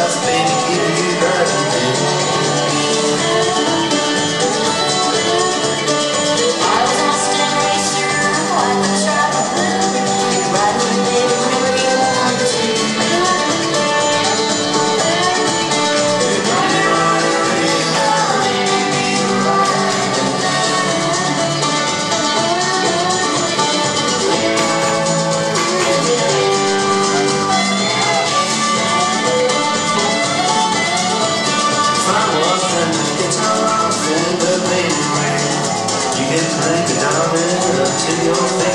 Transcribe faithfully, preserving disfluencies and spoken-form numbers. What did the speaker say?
bus, baby, give you nothing, baby. I was asked to race you like a travel blue. You ride with me, baby, whenever you want to. You run me, run me, run me, run me, guitar in the baby rain. You can crank it down until your face